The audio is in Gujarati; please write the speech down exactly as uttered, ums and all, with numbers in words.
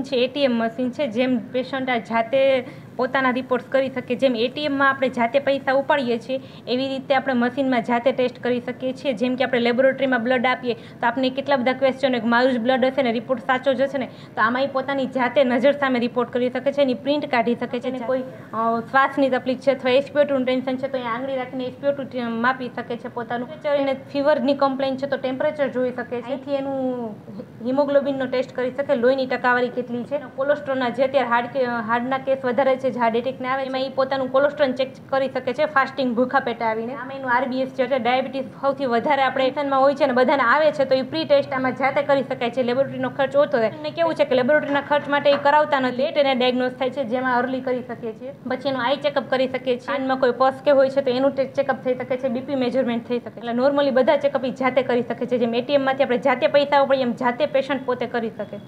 મશીન છે એટીએમ મશીન છે, જેમ પેશન્ટ આ જાતે પોતાના રિપોર્ટ્સ કરી શકે, જેમ એટીએમમાં આપણે જાતે પૈસા ઉપાડીએ છીએ એવી રીતે આપણે મશીનમાં જાતે ટેસ્ટ કરી શકીએ છીએ. જેમ કે આપણે લેબોરેટરીમાં બ્લડ આપીએ તો આપણે કેટલા બધા ક્વેશ્ચન, મારું જ બ્લડ હશે ને રિપોર્ટ સાચો જશે ને, તો આમાં એ પોતાની જાતે નજર સામે રિપોર્ટ કરી શકે છે, એની પ્રિન્ટ કાઢી શકે છે. અને કોઈ શ્વાસની તકલીફ છે અથવા એસપીઓટુનું ટેન્શન છે તો એ આંગળી રાખીને એસપીઓટુ માપી શકે છે પોતાનું. અને ફીવરની કમ્પ્લેન છે તો ટેમ્પરેચર જોઈ શકે છે. અહીંથી એનું હિમોગ્લોબિનનો ટેસ્ટ કરી શકે, લોહીની ટકાવારી કેટલી છે. કોલેસ્ટ્રોલના જે અત્યારે હાર્ડ હાર્ડના કેસ વધારે છે, હાર્ટ એટેકને આવે, એમાં એ પોતાનું કોલેસ્ટ્રોલ ચેક કરી શકે છે ફાસ્ટિંગ ભૂખા પેટે આવીને. આમાં એનું આરબીએસ છે, ડાયાબિટીસ સૌથી વધારે આપણે ટેન્શનમાં હોય છે અને બધાને આવે છે તો એ પ્રી ટેસ્ટ આમાં જાતે કરી શકાય છે. લેબોરેટરીનો ખર્ચ ઓછો થાય. અને કેવું છે કે લેબોરેટરીના ખર્ચ માટે એ કરાવતા નથી, લેટ એને ડાયગ્નોઝ થાય છે, જેમાં અર્લી કરી શકીએ છીએ. પછી એનું આઈ ચેકઅપ કરી શકીએ છીએ. કાનમાં કોઈ પસ કે હોય છે તો એનું ચેકઅપ થઈ શકે છે, બીપી મેજરમેન્ટ થઈ શકે. એટલે નોર્મલી બધા ચેકઅપ એ જાતે કરી શકે છે. જેમ એટીએમમાંથી આપણે જાતે પૈસા ઉપાડીએ એમ જાતે પેશન્ટ પોતે કરી શકે.